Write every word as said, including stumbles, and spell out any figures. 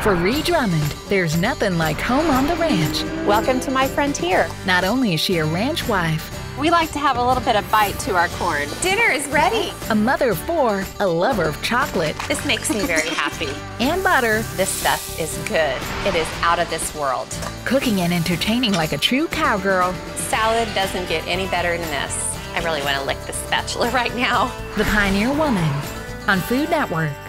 For Ree Drummond, there's nothing like home on the ranch. Welcome to my frontier. Not only is she a ranch wife, We like to have a little bit of bite to our corn. Dinner is ready. a mother of four, a lover of chocolate, This makes me very happy. and butter, This stuff is good. It is out of this world. cooking and entertaining like a true cowgirl. Salad doesn't get any better than this. I really want to lick the spatula right now. The Pioneer Woman on Food Network.